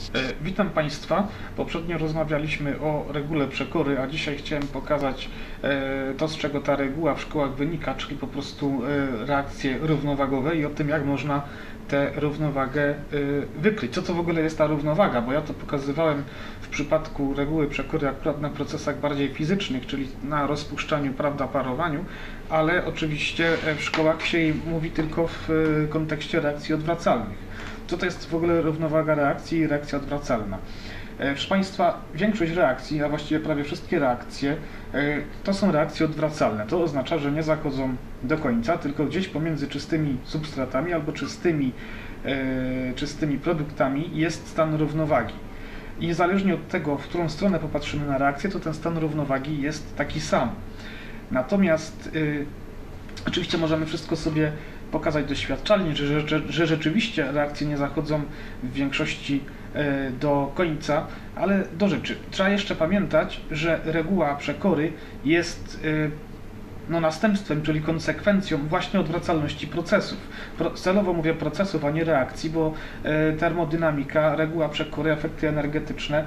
Witam Państwa. Poprzednio rozmawialiśmy o regule przekory, a dzisiaj chciałem pokazać to, z czego ta reguła w szkołach wynika, czyli po prostu reakcje równowagowe i o tym, jak można tę równowagę wykryć. Co to w ogóle jest ta równowaga? Bo ja to pokazywałem w przypadku reguły przekory akurat na procesach bardziej fizycznych, czyli na rozpuszczaniu, prawda, parowaniu, ale oczywiście w szkołach się jej mówi tylko w kontekście reakcji odwracalnych. Co to jest w ogóle równowaga reakcji i reakcja odwracalna? Proszę Państwa, większość reakcji, a właściwie prawie wszystkie reakcje, to są reakcje odwracalne. To oznacza, że nie zachodzą do końca, tylko gdzieś pomiędzy czystymi substratami albo czystymi produktami jest stan równowagi. I niezależnie od tego, w którą stronę popatrzymy na reakcję, to ten stan równowagi jest taki sam. Natomiast oczywiście możemy wszystko sobie pokazać doświadczalnie, że rzeczywiście reakcje nie zachodzą w większości do końca, ale do rzeczy. Trzeba jeszcze pamiętać, że reguła przekory jest następstwem, czyli konsekwencją właśnie odwracalności procesów. Celowo mówię procesów, a nie reakcji, bo termodynamika, reguła przekory, efekty energetyczne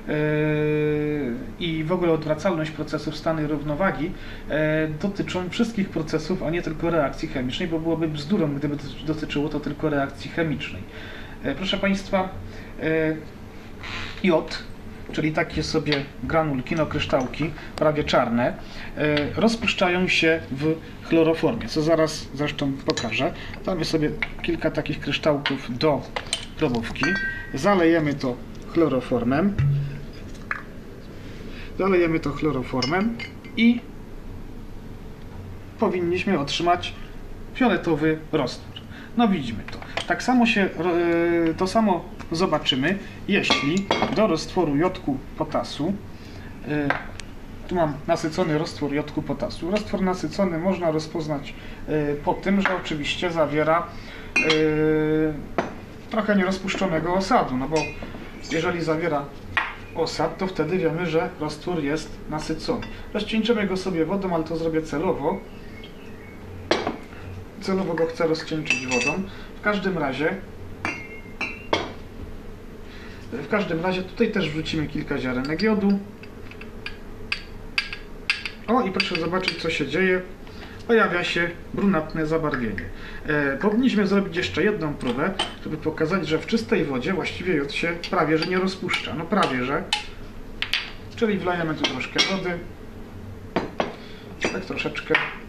i w ogóle odwracalność procesów, stany równowagi dotyczą wszystkich procesów, a nie tylko reakcji chemicznej, bo byłoby bzdurą, gdyby dotyczyło to tylko reakcji chemicznej. Proszę Państwa, jod, czyli takie sobie granulki, kryształki, prawie czarne, rozpuszczają się w chloroformie, co zaraz zresztą pokażę. Damy sobie kilka takich kryształków do probówki, zalejemy to chloroformem, i powinniśmy otrzymać fioletowy roztwór. No widzimy to. Tak samo to samo zobaczymy, jeśli do roztworu jodku potasu, tu mam nasycony roztwór jodku potasu. Roztwór nasycony można rozpoznać po tym, że oczywiście zawiera trochę nierozpuszczonego osadu, no bo jeżeli zawiera osad, to wtedy wiemy, że roztwór jest nasycony. Rozcieńczymy go sobie wodą, ale to zrobię celowo. Celowo go chcę rozcieńczyć wodą. W każdym razie tutaj też wrzucimy kilka ziarenek jodu. O, i proszę zobaczyć, co się dzieje. Pojawia się brunatne zabarwienie. Powinniśmy zrobić jeszcze jedną próbę, żeby pokazać, że w czystej wodzie właściwie jod się prawie że nie rozpuszcza. No prawie że. Czyli wlejemy tu troszkę wody. Tak troszeczkę.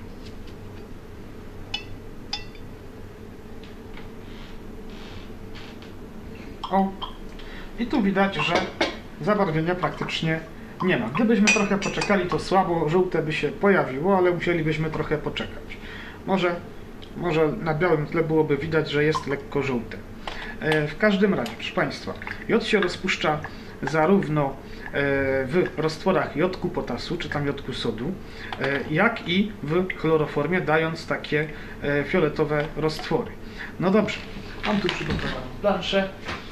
O. I tu widać, że zabarwienia praktycznie nie ma. Gdybyśmy trochę poczekali, to słabo żółte by się pojawiło, ale musielibyśmy trochę poczekać. Może na białym tle byłoby widać, że jest lekko żółte. W każdym razie, proszę Państwa, jod się rozpuszcza zarówno w roztworach jodku potasu, czy tam jodku sodu, jak i w chloroformie, dając takie fioletowe roztwory. No dobrze, mam tu przygotowaną planszę.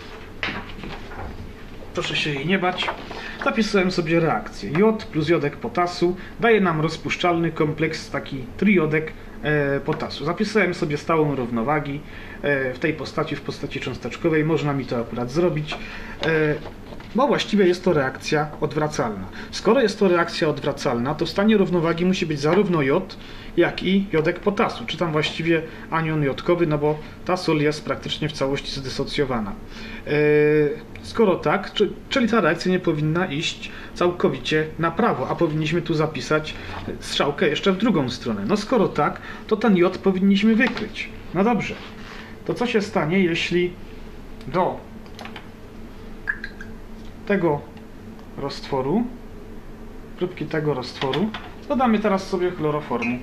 Proszę się jej nie bać. Zapisałem sobie reakcję. Jod plus jodek potasu daje nam rozpuszczalny kompleks, taki trijodek potasu. Zapisałem sobie stałą równowagi w tej postaci, w postaci cząsteczkowej. Można mi to akurat zrobić, bo właściwie jest to reakcja odwracalna. Skoro jest to reakcja odwracalna, to w stanie równowagi musi być zarówno jod, jak i jodek potasu, czy tam właściwie anion jodkowy, no bo ta sól jest praktycznie w całości zdysocjowana. Skoro tak, czyli ta reakcja nie powinna iść całkowicie na prawo, a powinniśmy tu zapisać strzałkę jeszcze w drugą stronę. No skoro tak, to ten jod powinniśmy wykryć. No dobrze, to co się stanie, jeśli do tego roztworu, próbki tego roztworu, dodamy teraz sobie chloroformu.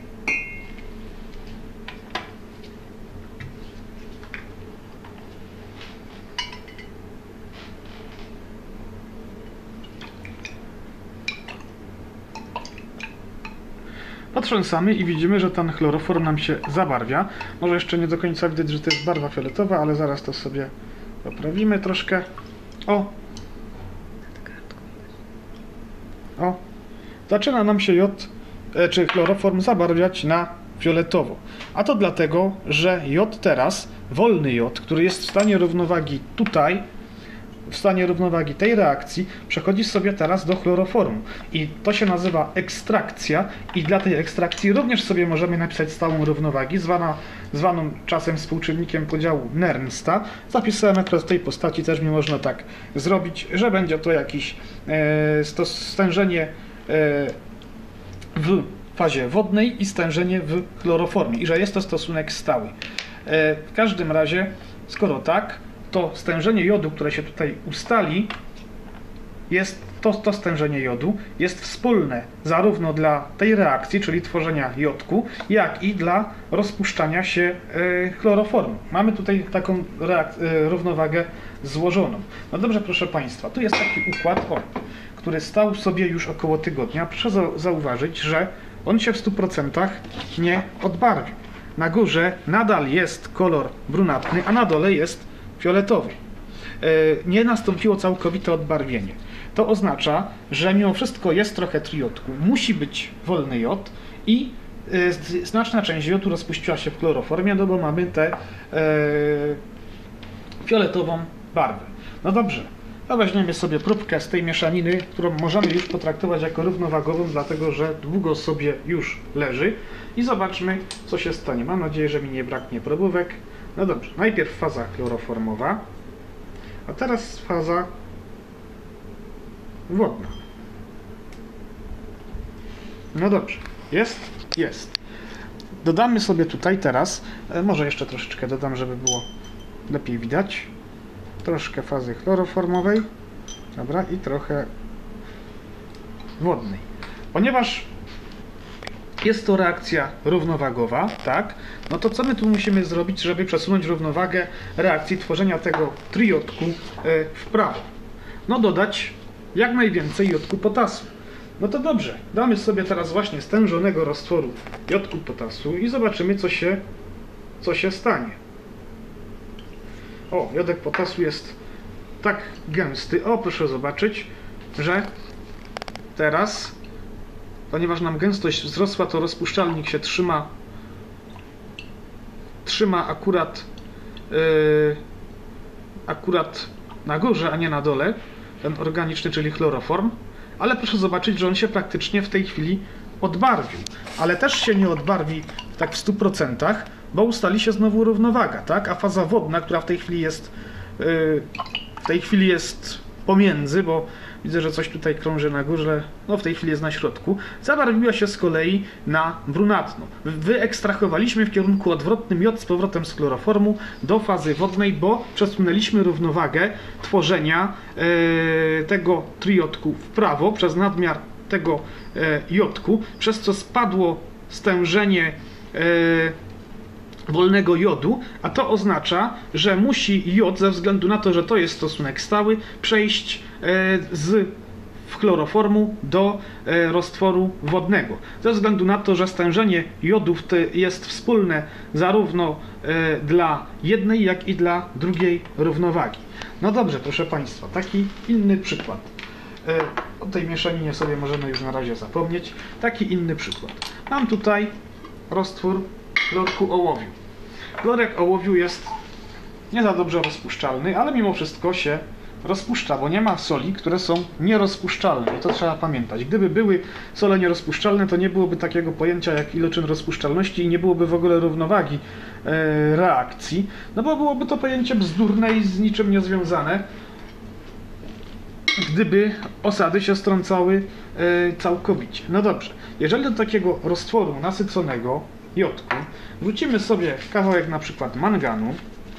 Potrząsamy i widzimy, że ten chloroform nam się zabarwia. Może jeszcze nie do końca widać, że to jest barwa fioletowa, ale zaraz to sobie poprawimy troszkę. O! Zaczyna nam się czy chloroform zabarwiać na fioletowo. A to dlatego, że jod teraz, wolny jod, który jest w stanie równowagi tutaj, w stanie równowagi tej reakcji przechodzi sobie teraz do chloroformu. I to się nazywa ekstrakcja i dla tej ekstrakcji również sobie możemy napisać stałą równowagi, zwaną czasem współczynnikiem podziału Nernsta. Zapisałem akurat w tej postaci, też mi można tak zrobić, że będzie to jakieś stężenie w fazie wodnej i stężenie w chloroformie i że jest to stosunek stały. W każdym razie, skoro tak, to stężenie jodu, które się tutaj ustali, jest to stężenie jodu jest wspólne zarówno dla tej reakcji, czyli tworzenia jodku, jak i dla rozpuszczania się chloroformu. Mamy tutaj taką równowagę złożoną. No dobrze, proszę Państwa, tu jest taki układ, który stał sobie już około tygodnia. Proszę zauważyć, że on się w 100% nie odbarwił. Na górze nadal jest kolor brunatny, a na dole jest fioletowy. Nie nastąpiło całkowite odbarwienie. To oznacza, że mimo wszystko jest trochę triodku, musi być wolny jod i znaczna część jodu rozpuściła się w chloroformie, no bo mamy tę fioletową barwę. No dobrze, to weźmiemy sobie próbkę z tej mieszaniny, którą możemy już potraktować jako równowagową, dlatego że długo sobie już leży i zobaczmy, co się stanie. Mam nadzieję, że mi nie braknie probówek. No dobrze, najpierw faza chloroformowa, a teraz faza wodna. No dobrze, jest. Dodamy sobie tutaj teraz, może jeszcze troszeczkę dodam, żeby było lepiej widać, troszkę fazy chloroformowej, dobra, i trochę wodnej. Ponieważ jest to reakcja równowagowa, tak? No to co my tu musimy zrobić, żeby przesunąć równowagę reakcji tworzenia tego triodku w prawo? No dodać jak najwięcej jodku potasu. No to dobrze, damy sobie teraz właśnie stężonego roztworu jodku potasu i zobaczymy, co się stanie. O, jodek potasu jest tak gęsty. O, proszę zobaczyć, że teraz, ponieważ nam gęstość wzrosła, to rozpuszczalnik się trzyma akurat na górze, a nie na dole, ten organiczny, czyli chloroform, ale proszę zobaczyć, że on się praktycznie w tej chwili odbarwił, ale też się nie odbarwi tak w 100%, bo ustali się znowu równowaga, tak? A faza wodna, która w tej chwili jest pomiędzy, bo widzę, że coś tutaj krąży na górze, no w tej chwili jest na środku, zabarwiła się z kolei na brunatną. Wyekstrahowaliśmy w kierunku odwrotnym jod z powrotem z chloroformu do fazy wodnej, bo przesunęliśmy równowagę tworzenia tego triodku w prawo przez nadmiar tego jodku, przez co spadło stężenie wolnego jodu, a to oznacza, że musi jod, ze względu na to, że to jest stosunek stały, przejść z chloroformu do roztworu wodnego. Ze względu na to, że stężenie jodów jest wspólne zarówno dla jednej, jak i dla drugiej równowagi. No dobrze, proszę Państwa, taki inny przykład. O tej mieszaninie sobie możemy już na razie zapomnieć. Taki inny przykład. Mam tutaj roztwór chlorku ołowiu. Chlorek ołowiu jest nie za dobrze rozpuszczalny, ale mimo wszystko się rozpuszcza, bo nie ma soli, które są nierozpuszczalne. I to trzeba pamiętać. Gdyby były sole nierozpuszczalne, to nie byłoby takiego pojęcia jak iloczyn rozpuszczalności i nie byłoby w ogóle równowagi reakcji, no bo byłoby to pojęcie bzdurne i z niczym niezwiązane, gdyby osady się strącały całkowicie. No dobrze, jeżeli do takiego roztworu nasyconego jodku wrzucimy sobie kawałek na przykład manganu,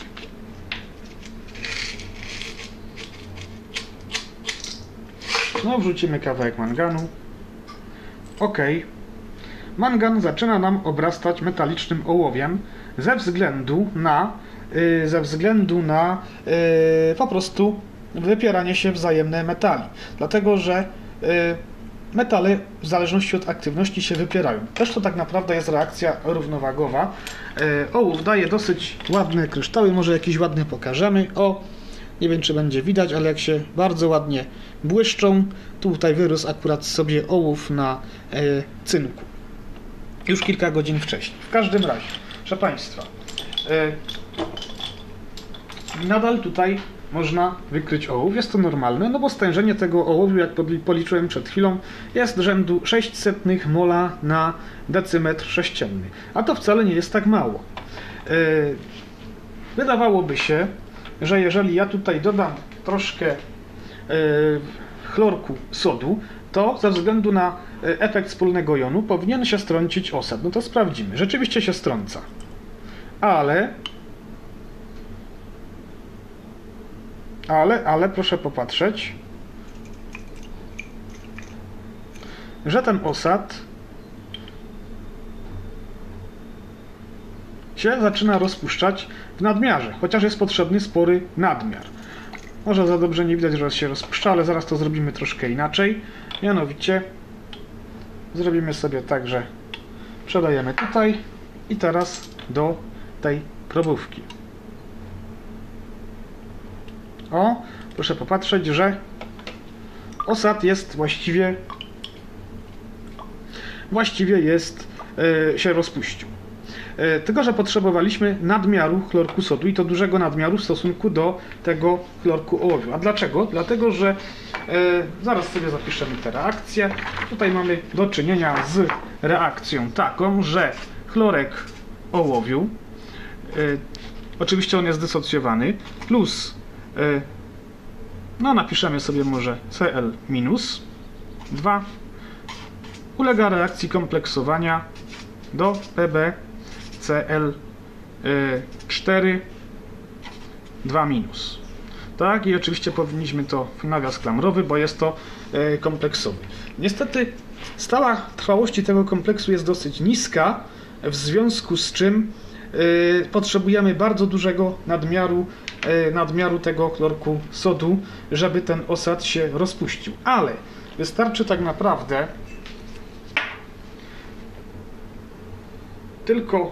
no wrzucimy kawałek manganu, ok, mangan zaczyna nam obrastać metalicznym ołowiem ze względu na po prostu wypieranie się wzajemne metali, dlatego że metale w zależności od aktywności się wypierają. Też to tak naprawdę jest reakcja równowagowa. Ołów daje dosyć ładne kryształy, może jakieś ładne pokażemy. O, nie wiem czy będzie widać, ale jak się bardzo ładnie błyszczą, tutaj wyrósł akurat sobie ołów na cynku. Już kilka godzin wcześniej. W każdym razie, proszę Państwa, nadal tutaj można wykryć ołów. Jest to normalne, no bo stężenie tego ołowiu, jak policzyłem przed chwilą, jest rzędu 0,06 mola na decymetr sześcienny. A to wcale nie jest tak mało. Wydawałoby się, że jeżeli ja tutaj dodam troszkę chlorku sodu, to ze względu na efekt wspólnego jonu powinien się strącić osad. No to sprawdzimy. Rzeczywiście się strąca. Ale proszę popatrzeć, że ten osad się zaczyna rozpuszczać w nadmiarze, chociaż jest potrzebny spory nadmiar. Może za dobrze nie widać, że się rozpuszcza, ale zaraz to zrobimy troszkę inaczej. Mianowicie zrobimy sobie tak, że przelejemy tutaj i teraz do tej probówki. O, proszę popatrzeć, że osad jest właściwie się rozpuścił. Tylko że potrzebowaliśmy nadmiaru chlorku sodu i to dużego nadmiaru w stosunku do tego chlorku ołowiu. A dlaczego? Dlatego, że zaraz sobie zapiszemy tę reakcję. Tutaj mamy do czynienia z reakcją taką, że chlorek ołowiu, oczywiście on jest dysocjowany, plus no napiszemy sobie może Cl-2 ulega reakcji kompleksowania do PbCl4 2-. Tak, i oczywiście powinniśmy to w nawias klamrowy, bo jest to kompleksowy. Niestety stała trwałości tego kompleksu jest dosyć niska, w związku z czym potrzebujemy bardzo dużego nadmiaru tego chlorku sodu, żeby ten osad się rozpuścił. Ale wystarczy tak naprawdę tylko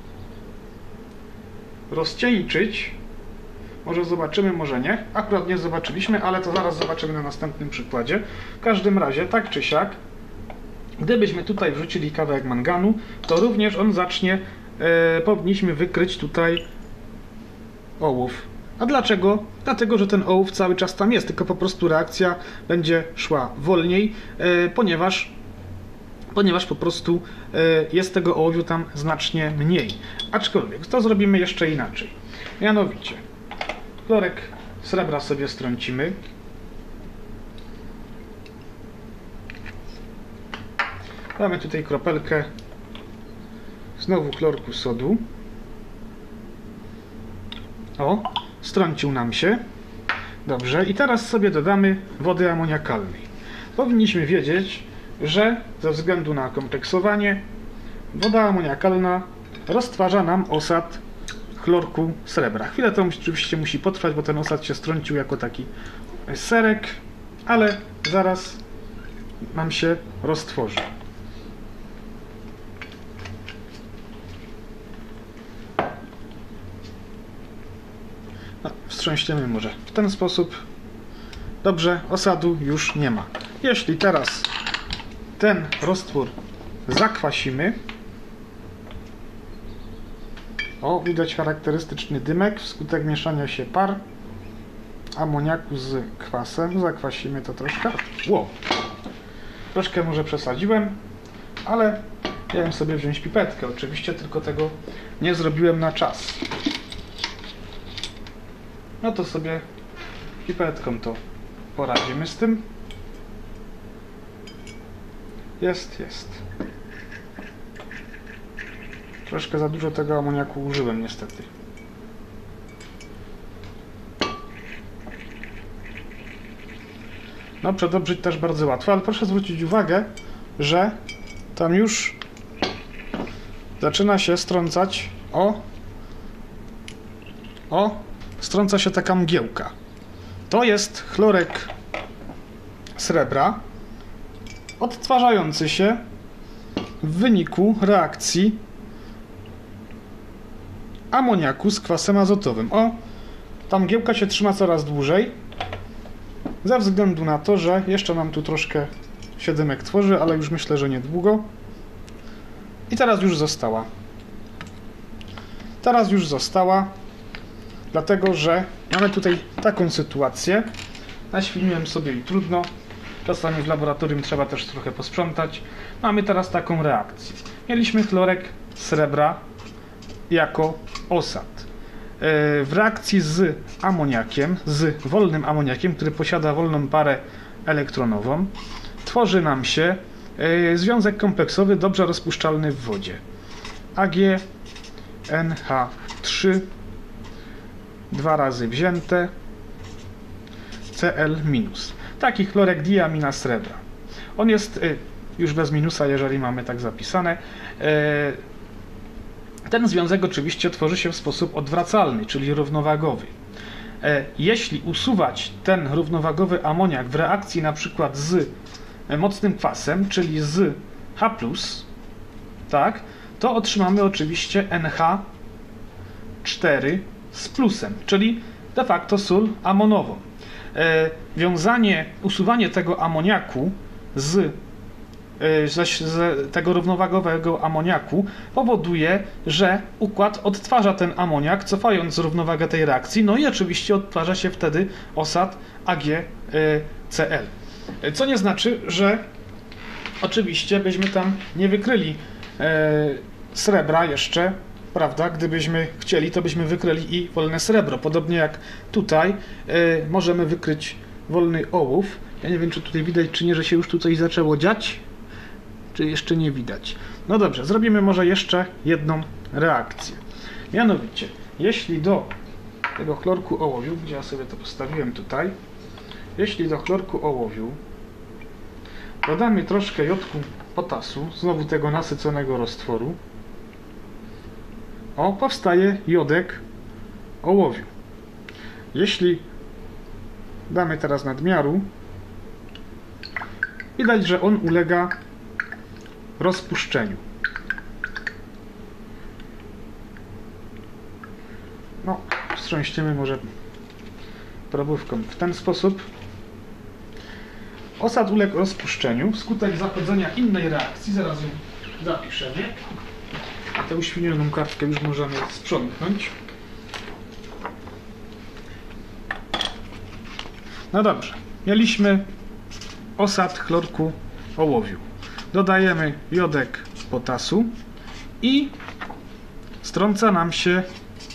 rozcieńczyć. Może zobaczymy, może nie. Akurat nie zobaczyliśmy, ale to zaraz zobaczymy na następnym przykładzie. W każdym razie, tak czy siak, gdybyśmy tutaj wrzucili kawałek manganu, to również on zacznie, powinniśmy wykryć tutaj ołów. A dlaczego? Dlatego, że ten ołów cały czas tam jest, tylko po prostu reakcja będzie szła wolniej, ponieważ po prostu jest tego ołowiu tam znacznie mniej. Aczkolwiek to zrobimy jeszcze inaczej. Mianowicie chlorek srebra sobie strącimy. Mamy tutaj kropelkę znowu chlorku sodu. O, strącił nam się. Dobrze, i teraz sobie dodamy wody amoniakalnej. Powinniśmy wiedzieć, że ze względu na kompleksowanie woda amoniakalna roztwarza nam osad chlorku srebra. Chwilę to oczywiście musi potrwać, bo ten osad się strącił jako taki serek, ale zaraz nam się roztworzy. No, wstrząśniemy może w ten sposób. Dobrze, osadu już nie ma. Jeśli teraz ten roztwór zakwasimy, o, widać charakterystyczny dymek wskutek mieszania się par amoniaku z kwasem. Zakwasimy to troszkę. Wow. Troszkę może przesadziłem, ale miałem sobie wziąć pipetkę. Oczywiście tylko tego nie zrobiłem na czas. No to sobie pipetką to poradzimy z tym. Jest. Troszkę za dużo tego amoniaku użyłem niestety. No, przedobrzyć też bardzo łatwo, ale proszę zwrócić uwagę, że tam już zaczyna się strącać, strąca się taka mgiełka. To jest chlorek srebra odtwarzający się w wyniku reakcji amoniaku z kwasem azotowym. O, ta mgiełka się trzyma coraz dłużej ze względu na to, że jeszcze nam tu troszkę się dymek tworzy, ale już myślę, że niedługo. I teraz już została. Dlatego, że mamy tutaj taką sytuację. Naświniłem sobie i trudno. Czasami w laboratorium trzeba też trochę posprzątać. Mamy teraz taką reakcję. Mieliśmy chlorek srebra jako osad. W reakcji z amoniakiem, z wolnym amoniakiem, który posiada wolną parę elektronową, tworzy nam się związek kompleksowy dobrze rozpuszczalny w wodzie. AgNH3 dwa razy wzięte Cl-. Taki chlorek diamina srebra. On jest już bez minusa, jeżeli mamy tak zapisane. Ten związek oczywiście tworzy się w sposób odwracalny, czyli równowagowy. Jeśli usuwać ten równowagowy amoniak w reakcji na przykład z mocnym kwasem, czyli z H+, tak, to otrzymamy oczywiście NH4 z plusem, czyli de facto sól amonową. Usuwanie tego amoniaku z tego równowagowego amoniaku powoduje, że układ odtwarza ten amoniak, cofając równowagę tej reakcji, no i oczywiście odtwarza się wtedy osad AgCl. Co nie znaczy, że oczywiście byśmy tam nie wykryli srebra jeszcze, prawda? Gdybyśmy chcieli, to byśmy wykryli i wolne srebro. Podobnie jak tutaj możemy wykryć wolny ołów. Ja nie wiem, czy tutaj widać, czy nie, że się już tutaj zaczęło dziać, czy jeszcze nie widać. No dobrze, zrobimy może jeszcze jedną reakcję. Mianowicie, jeśli do tego chlorku ołowiu, gdzie ja sobie to postawiłem tutaj, jeśli do chlorku ołowiu dodamy troszkę jodku potasu, znowu tego nasyconego roztworu, powstaje jodek ołowiu. Jeśli damy teraz nadmiaru, widać, że on ulega rozpuszczeniu. No, wstrząśniemy może probówką. W ten sposób osad uległ rozpuszczeniu wskutek zachodzenia innej reakcji. Zaraz ją zapiszemy. A tę uświnioną kartkę już możemy sprzątnąć. No dobrze. Mieliśmy osad chlorku ołowiu. Dodajemy jodek potasu i strąca nam się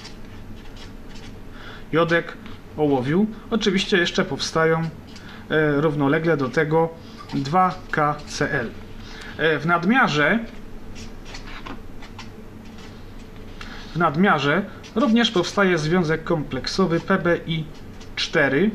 jodek ołowiu. Oczywiście jeszcze powstają równolegle do tego 2KCl. W nadmiarze również powstaje związek kompleksowy PbI4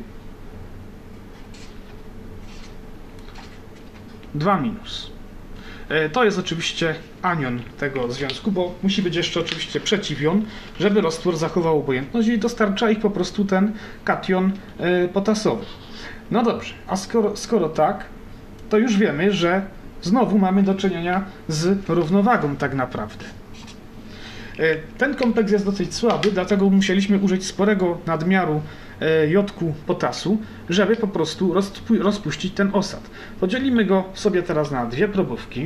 2-. To jest oczywiście anion tego związku, bo musi być jeszcze oczywiście przeciwion, żeby roztwór zachował obojętność i dostarcza ich po prostu ten kation potasowy. No dobrze, a skoro tak, to już wiemy, że znowu mamy do czynienia z równowagą tak naprawdę. Ten kompleks jest dosyć słaby, dlatego musieliśmy użyć sporego nadmiaru jodku potasu, żeby po prostu rozpuścić ten osad. Podzielimy go sobie teraz na dwie probówki.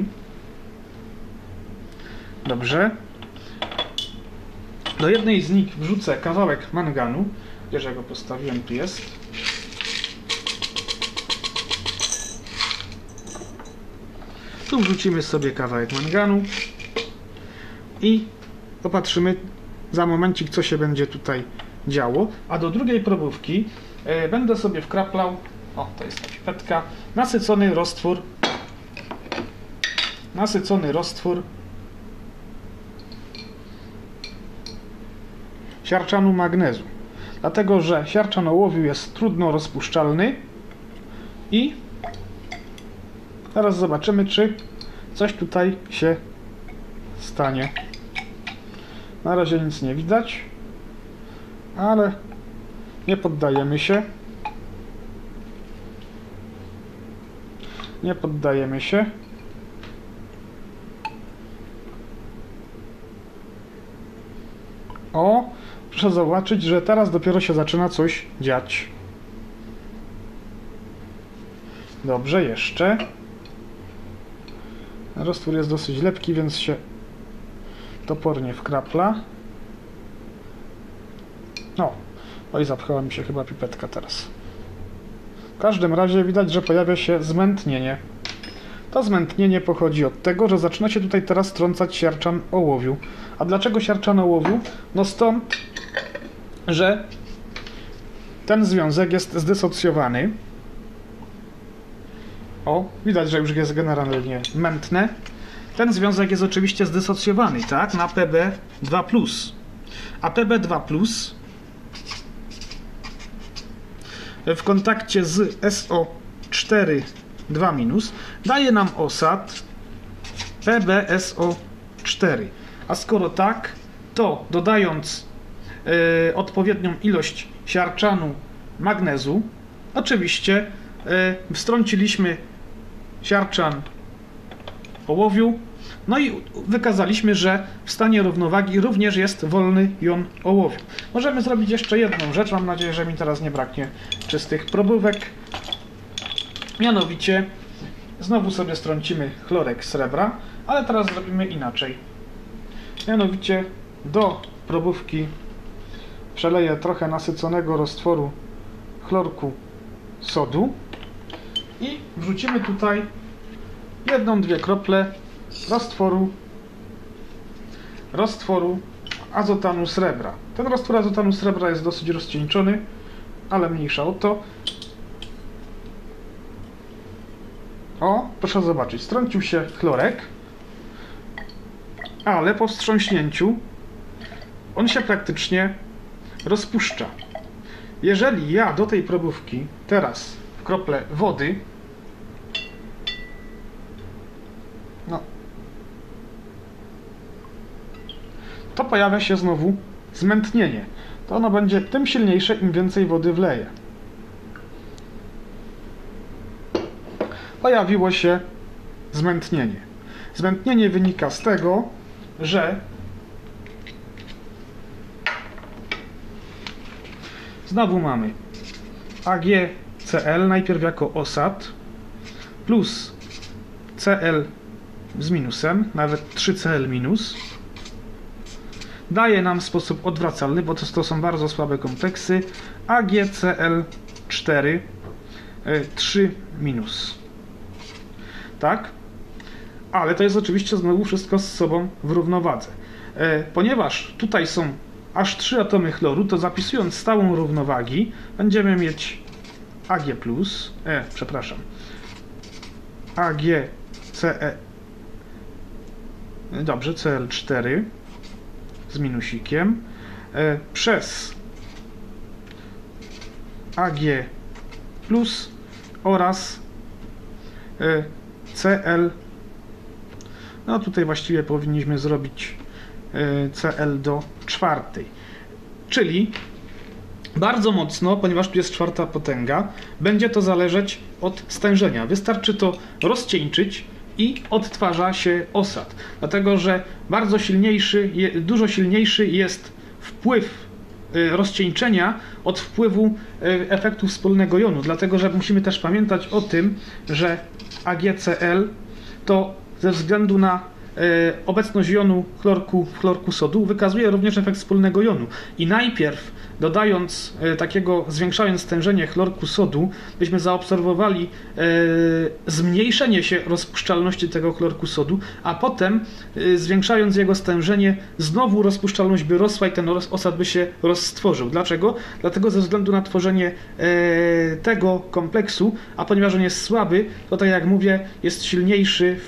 Dobrze. Do jednej z nich wrzucę kawałek manganu. Wiesz, ja go postawiłem, tu jest. Tu wrzucimy sobie kawałek manganu i popatrzymy za momencik, co się będzie tutaj działo. A do drugiej probówki będę sobie wkraplał, to jest ta pipetka, nasycony roztwór siarczanu magnezu. Dlatego, że siarczan ołowiu jest trudno rozpuszczalny i teraz zobaczymy, czy coś tutaj się stanie. Na razie nic nie widać, ale nie poddajemy się. Nie poddajemy się. Proszę zobaczyć, że teraz dopiero się zaczyna coś dziać. Dobrze, jeszcze. Roztwór jest dosyć lepki, więc się topornie wkrapla. Oj, zapchała mi się chyba pipetka teraz. W każdym razie widać, że pojawia się zmętnienie. To zmętnienie pochodzi od tego, że zaczyna się tutaj teraz trącać siarczan ołowiu. A dlaczego siarczan ołowiu? No stąd, że ten związek jest zdysocjowany. O, widać, że już jest generalnie mętne. Ten związek jest oczywiście zdysocjowany, tak, na Pb2+. A Pb2+ w kontakcie z SO4 2- daje nam osad PbSO4. A skoro tak, to dodając odpowiednią ilość siarczanu magnezu, oczywiście wstrąciliśmy siarczan ołowiu, no i wykazaliśmy, że w stanie równowagi również jest wolny jon ołowiu. Możemy zrobić jeszcze jedną rzecz, mam nadzieję, że mi teraz nie braknie czystych probówek. Mianowicie znowu sobie strącimy chlorek srebra, ale teraz zrobimy inaczej. Mianowicie do probówki przeleję trochę nasyconego roztworu chlorku sodu i wrzucimy tutaj 1-2 krople roztworu azotanu srebra. Ten roztwór azotanu srebra jest dosyć rozcieńczony, ale mniejsza o to. O, proszę zobaczyć, strącił się chlorek, ale po wstrząśnięciu on się praktycznie rozpuszcza. Jeżeli ja do tej probówki teraz wkroplę wody, to pojawia się znowu zmętnienie. To ono będzie tym silniejsze, im więcej wody wleję. Pojawiło się zmętnienie. Zmętnienie wynika z tego, że znowu mamy AgCl najpierw jako osad plus Cl z minusem, nawet 3Cl minus, daje nam w sposób odwracalny, bo to są bardzo słabe kompleksy, AgCl4 3 minus. Tak? Ale to jest oczywiście znowu wszystko z sobą w równowadze. Ponieważ tutaj są aż 3 atomy chloru, to zapisując stałą równowagi będziemy mieć Cl4 z minusikiem przez Ag plus oraz Cl. No tutaj właściwie powinniśmy zrobić Cl do czwartej. Czyli bardzo mocno, ponieważ tu jest czwarta potęga, będzie to zależeć od stężenia. Wystarczy to rozcieńczyć i odtwarza się osad. Dlatego, że dużo silniejszy jest wpływ rozcieńczenia od wpływu efektu wspólnego jonu. Dlatego, że musimy też pamiętać o tym, że AgCl to ze względu na obecność jonu chlorku sodu wykazuje również efekt wspólnego jonu. I najpierw dodając zwiększając stężenie chlorku sodu, byśmy zaobserwowali zmniejszenie się rozpuszczalności tego chlorku sodu, a potem zwiększając jego stężenie, znowu rozpuszczalność by rosła i ten osad by się roztworzył. Dlaczego? Dlatego ze względu na tworzenie tego kompleksu, a ponieważ on jest słaby, to tak jak mówię, jest silniejszy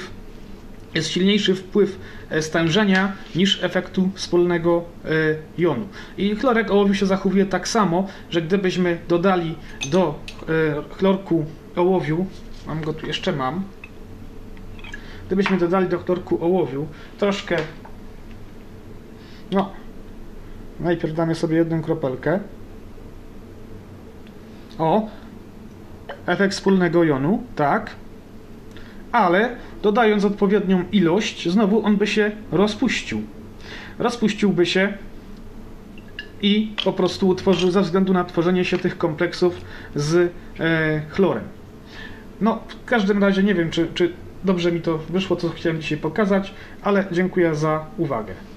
wpływ stężenia niż efektu wspólnego jonu. I chlorek ołowiu się zachowuje tak samo, że gdybyśmy dodali do chlorku ołowiu, gdybyśmy dodali do chlorku ołowiu troszkę, najpierw damy sobie 1 kropelkę, efekt wspólnego jonu, tak, ale dodając odpowiednią ilość, znowu on by się rozpuścił. Rozpuściłby się i po prostu utworzył ze względu na tworzenie się tych kompleksów z chlorem. W każdym razie nie wiem, czy dobrze mi to wyszło, co chciałem dzisiaj pokazać, ale dziękuję za uwagę.